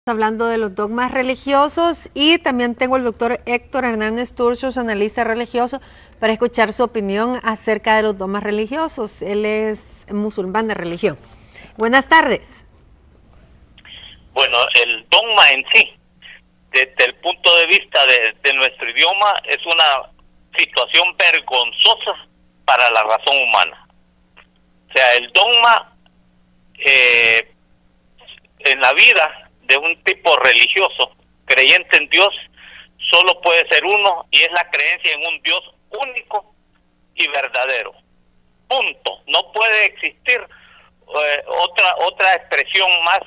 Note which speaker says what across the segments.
Speaker 1: Hablando de los dogmas religiosos, y también tengo al doctor Héctor Hernández Turcios, analista religioso, para escuchar su opinión acerca de los dogmas religiosos. Él es musulmán de religión. Buenas tardes.
Speaker 2: Bueno, el dogma en sí, desde el punto de vista de nuestro idioma, es una situación vergonzosa para la razón humana. O sea, el dogma en la vida de un tipo religioso, creyente en Dios, solo puede ser uno, y es la creencia en un Dios único y verdadero. Punto. No puede existir otra expresión más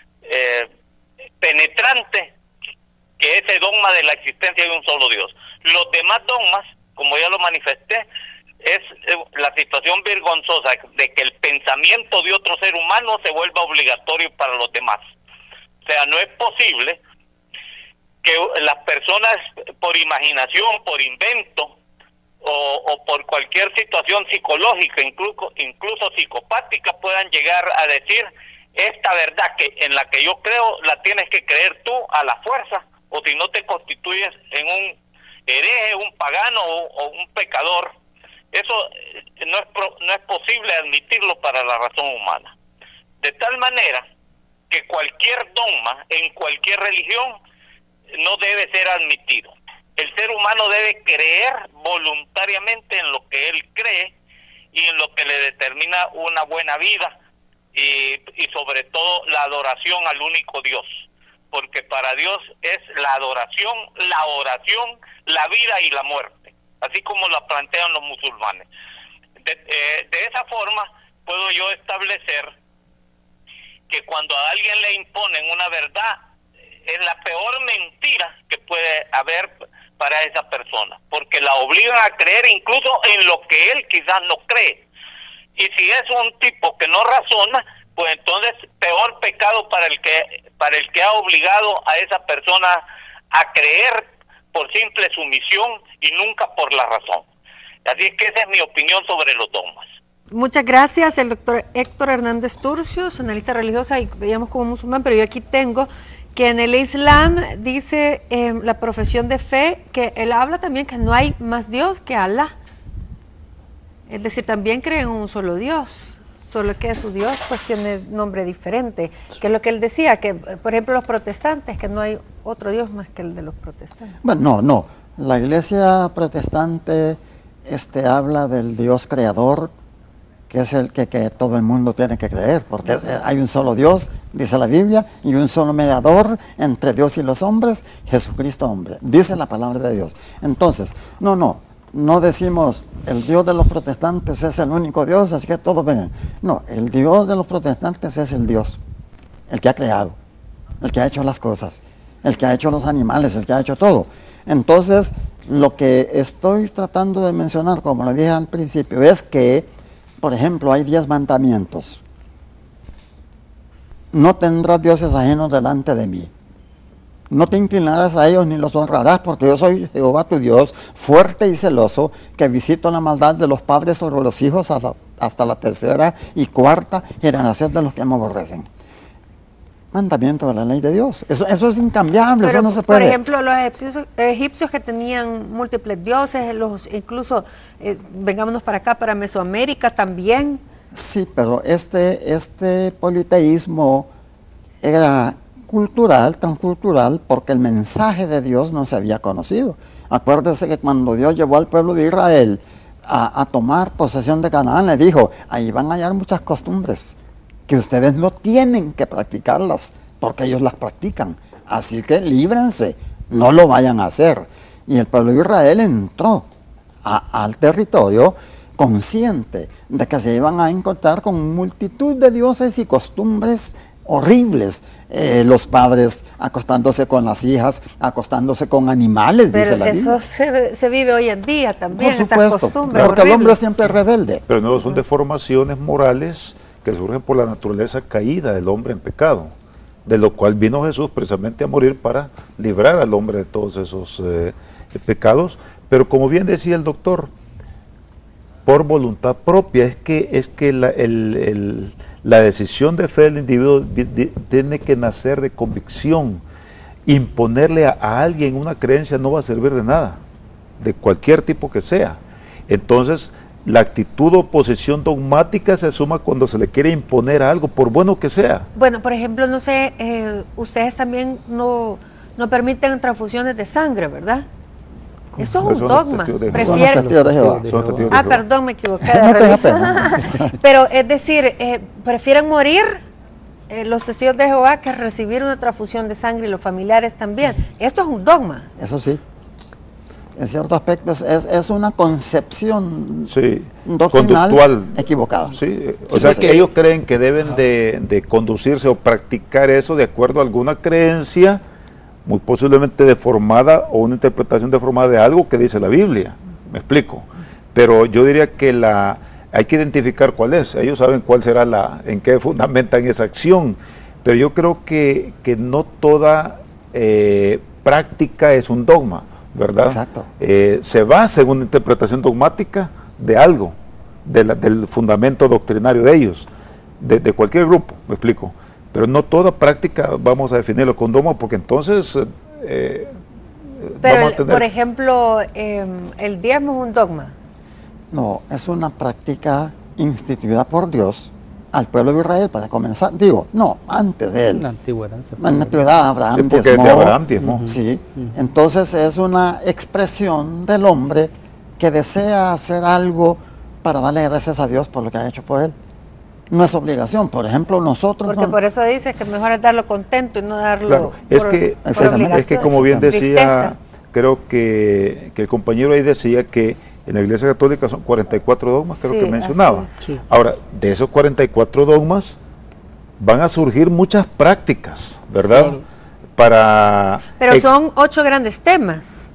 Speaker 2: penetrante que ese dogma de la existencia de un solo Dios. Los demás dogmas, como ya lo manifesté, es la situación vergonzosa de que el pensamiento de otro ser humano se vuelva obligatorio para los demás. O sea, no es posible que las personas, por imaginación, por invento o por cualquier situación psicológica, incluso psicopática, puedan llegar a decir: esta verdad en la que yo creo la tienes que creer tú a la fuerza, o si no te constituyes en un hereje, un pagano o un pecador. Eso no es posible admitirlo para la razón humana. De tal manera que cualquier dogma en cualquier religión no debe ser admitido. El ser humano debe creer voluntariamente en lo que él cree y en lo que le determina una buena vida, y sobre todo la adoración al único Dios, porque para Dios es la adoración, la oración, la vida y la muerte, así como la plantean los musulmanes. De esa forma puedo yo establecer que cuando a alguien le imponen una verdad, es la peor mentira que puede haber para esa persona, porque la obligan a creer incluso en lo que él quizás no cree. Y si es un tipo que no razona, pues entonces peor pecado para el que ha obligado a esa persona a creer por simple sumisión y nunca por la razón. Así es que esa es mi opinión sobre los dogmas.
Speaker 1: Muchas gracias, el doctor Héctor Hernández Turcios, analista religiosa, y veíamos como musulmán, pero yo aquí tengo que en el Islam dice la profesión de fe, que él habla también que no hay más Dios que Alá. Es decir, también creen en un solo Dios, solo que su Dios pues tiene nombre diferente, que es lo que él decía, que por ejemplo los protestantes, que no hay otro Dios más que el de los protestantes.
Speaker 3: Bueno, no, la iglesia protestante habla del Dios creador, que es el que todo el mundo tiene que creer, porque hay un solo Dios, dice la Biblia, y un solo mediador entre Dios y los hombres, Jesucristo hombre, dice la palabra de Dios. Entonces, no decimos el Dios de los protestantes es el único Dios, así que todos vengan. No, el Dios de los protestantes es el Dios, el que ha creado, el que ha hecho las cosas, el que ha hecho los animales, el que ha hecho todo. Entonces, lo que estoy tratando de mencionar, como lo dije al principio, es que, por ejemplo, hay 10 mandamientos. No tendrás dioses ajenos delante de mí. No te inclinarás a ellos ni los honrarás, porque yo soy Jehová tu Dios, fuerte y celoso, que visito la maldad de los padres sobre los hijos hasta la tercera y cuarta generación de los que me aborrecen. Mandamiento de la ley de Dios. Eso es incambiable, pero, eso no se puede.
Speaker 1: Por ejemplo, los egipcios que tenían múltiples dioses, incluso, vengámonos para acá, para Mesoamérica también.
Speaker 3: Sí, pero este politeísmo era cultural, tan cultural, porque el mensaje de Dios no se había conocido. Acuérdese que cuando Dios llevó al pueblo de Israel a tomar posesión de Canaán, le dijo: ahí van a hallar muchas costumbres que ustedes no tienen que practicarlas, porque ellos las practican. Así que líbrense, no lo vayan a hacer. Y el pueblo de Israel entró al territorio consciente de que se iban a encontrar con multitud de dioses y costumbres horribles. Los padres acostándose con las hijas, acostándose con animales,
Speaker 1: pero
Speaker 3: dice la Biblia.
Speaker 1: Eso se vive hoy en día también,
Speaker 3: por supuesto,
Speaker 1: esas costumbres
Speaker 3: porque
Speaker 1: horribles.
Speaker 3: el hombre siempre es rebelde.
Speaker 4: Pero no son deformaciones morales que surgen por la naturaleza caída del hombre en pecado, de lo cual vino Jesús precisamente a morir para librar al hombre de todos esos pecados. Pero como bien decía el doctor, por voluntad propia. Es que la decisión de fe del individuo tiene que nacer de convicción. Imponerle a alguien una creencia no va a servir de nada, de cualquier tipo que sea. Entonces, la actitud o posición dogmática se suma cuando se le quiere imponer algo, por bueno que sea.
Speaker 1: Bueno, por ejemplo, no sé, ustedes también no permiten transfusiones de sangre, ¿verdad? Eso es un dogma.
Speaker 3: Prefieren.
Speaker 1: Perdón, me equivoqué.
Speaker 3: No te da pena.
Speaker 1: Pero es decir, prefieren morir los testigos de Jehová que recibir una transfusión de sangre, y los familiares también. Esto es un dogma.
Speaker 3: Eso sí. En cierto aspecto es una concepción
Speaker 4: conductual
Speaker 3: equivocada.
Speaker 4: Sí, o sea que ellos creen que deben de conducirse o practicar eso de acuerdo a alguna creencia, muy posiblemente deformada o una interpretación deformada de algo que dice la Biblia. Me explico. Pero yo diría que hay que identificar cuál es. Ellos saben cuál será en qué fundamentan esa acción. Pero yo creo que no toda práctica es un dogma, ¿verdad?
Speaker 3: Exacto.
Speaker 4: Se basa en una interpretación dogmática de algo, del fundamento doctrinario de ellos, de cualquier grupo, me explico. Pero no toda práctica vamos a definirlo con dogma, porque entonces
Speaker 1: vamos a tener... Por ejemplo, el diezmo es un dogma.
Speaker 3: No, es una práctica instituida por Dios al pueblo de Israel para comenzar. Digo, no, antes de él.
Speaker 5: En la antigüedad.
Speaker 3: En la antigüedad Abraham
Speaker 4: diezmó. De Abraham diezmó.
Speaker 3: Sí, entonces es una expresión del hombre que desea hacer algo para darle gracias a Dios por lo que ha hecho por él. No es obligación, por ejemplo, nosotros...
Speaker 1: Porque por eso dice que mejor es darlo contento y no darlo
Speaker 4: claro, es que como bien decía, tristeza. Creo que el compañero ahí decía que en la Iglesia Católica son 44 dogmas, creo que mencionaba. Sí. Ahora, de esos 44 dogmas van a surgir muchas prácticas, ¿verdad? Claro.
Speaker 1: Pero son 8 grandes temas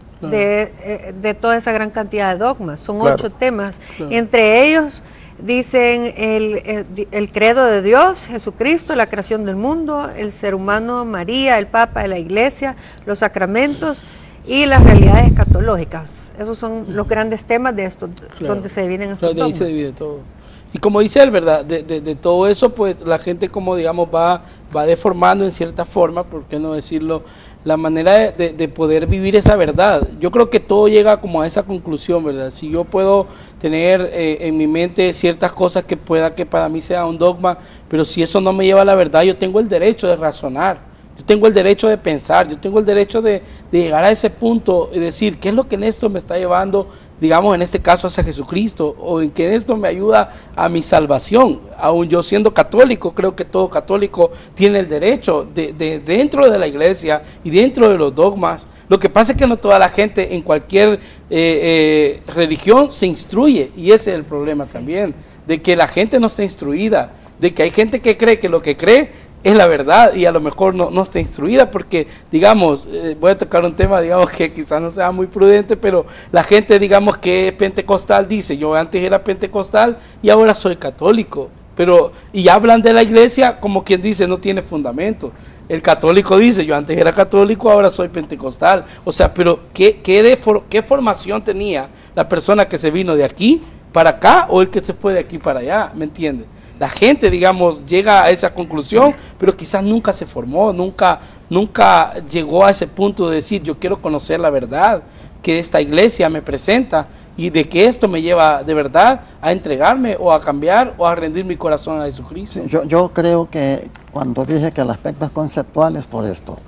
Speaker 1: de toda esa gran cantidad de dogmas. Son 8 temas. Entre ellos... Dicen el credo de Dios, Jesucristo, la creación del mundo, el ser humano, María, el Papa de la Iglesia, los sacramentos y las realidades escatológicas. Esos son los grandes temas de esto, donde se dividen estos dogmas.
Speaker 5: De ahí se divide todo. Y como dice él, ¿verdad? De todo eso, pues la gente, como digamos, va deformando en cierta forma, ¿por qué no decirlo? La manera de poder vivir esa verdad. Yo creo que todo llega como a esa conclusión, ¿verdad? Si yo puedo tener en mi mente ciertas cosas que pueda que para mí sea un dogma, pero si eso no me lleva a la verdad, yo tengo el derecho de razonar, yo tengo el derecho de pensar, yo tengo el derecho de llegar a ese punto y decir, ¿qué es lo que en esto me está llevando, digamos, en este caso hacia Jesucristo? O en que esto me ayuda a mi salvación. Aún yo siendo católico, creo que todo católico tiene el derecho de dentro de la iglesia y dentro de los dogmas. Lo que pasa es que no toda la gente en cualquier religión se instruye, y ese es el problema también, de que la gente no está instruida, de que hay gente que cree que lo que cree es la verdad y a lo mejor no está instruida, porque digamos, voy a tocar un tema, digamos, que quizás no sea muy prudente, pero la gente, digamos, que es pentecostal, dice, yo antes era pentecostal y ahora soy católico, y hablan de la iglesia como quien dice, no tiene fundamento. El católico dice, yo antes era católico, ahora soy pentecostal. O sea, pero ¿qué formación tenía la persona que se vino de aquí para acá o el que se fue de aquí para allá? ¿Me entiendes? La gente, digamos, llega a esa conclusión, pero quizás nunca se formó, nunca llegó a ese punto de decir, yo quiero conocer la verdad que esta iglesia me presenta y de que esto me lleva de verdad a entregarme o a cambiar o a rendir mi corazón a Jesucristo.
Speaker 3: Sí, yo creo que cuando dije que el aspecto es conceptual es por esto.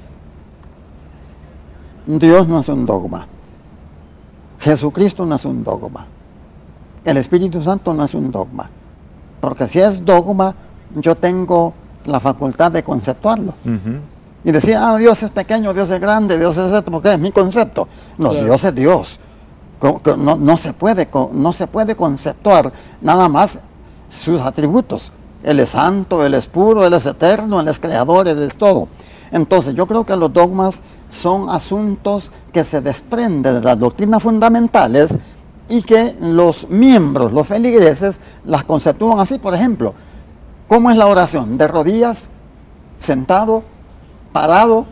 Speaker 3: Dios no es un dogma. Jesucristo no es un dogma. El Espíritu Santo no es un dogma. Porque si es dogma, yo tengo la facultad de conceptuarlo. Y decir, Dios es pequeño, Dios es grande, Dios es esto, porque es mi concepto. No, claro. Dios es Dios. No se puede conceptuar nada más sus atributos. Él es santo, Él es puro, Él es eterno, Él es creador, Él es todo. Entonces yo creo que los dogmas son asuntos que se desprenden de las doctrinas fundamentales y que los miembros, los feligreses, las conceptúan así. Por ejemplo, ¿cómo es la oración? ¿De rodillas? ¿Sentado? ¿Parado?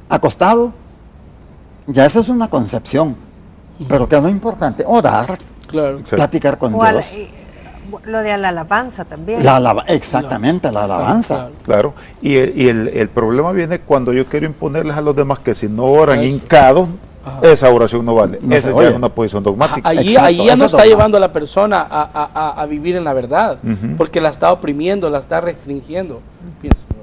Speaker 3: ¿Acostado? Ya esa es una concepción. Pero que es lo importante, orar.
Speaker 5: Claro.
Speaker 4: Exacto.
Speaker 3: platicar con
Speaker 1: O
Speaker 3: Dios.
Speaker 1: lo de la alabanza también.
Speaker 3: Exactamente, la alabanza.
Speaker 4: Claro, y el problema viene cuando yo quiero imponerles a los demás que si no oran
Speaker 5: Eso.
Speaker 4: hincados,
Speaker 5: Ajá.
Speaker 4: esa oración no vale.
Speaker 3: No
Speaker 4: Esa
Speaker 3: se
Speaker 4: ya
Speaker 3: oye.
Speaker 4: es una posición dogmática.
Speaker 5: Allí
Speaker 3: Exacto,
Speaker 5: ya
Speaker 3: ese
Speaker 5: no
Speaker 3: es
Speaker 5: está
Speaker 3: dogma.
Speaker 5: llevando a la persona a vivir en la verdad,
Speaker 4: Ujú.
Speaker 5: porque la está oprimiendo, la está restringiendo, pienso.